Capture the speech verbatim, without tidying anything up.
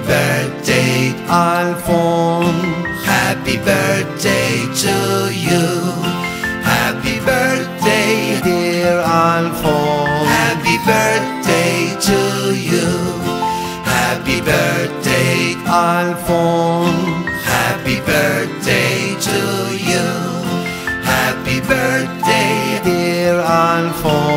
birthday, Alphonse. Happy birthday to you. Happy birthday, dear Alphonse. happy birthday to you. Happy birthday, Alphonse. happy birthday to you. Happy birthday, dear Alphonse.